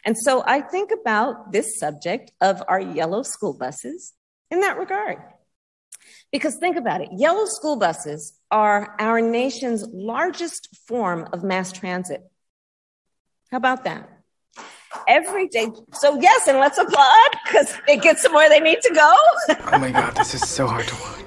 And so I think about this subject of our yellow school buses in that regard. Because think about it, yellow school buses are our nation's largest form of mass transit. How about that? Every day. So yes, and let's applaud because it gets them where they need to go. Oh my God, this is so hard to watch.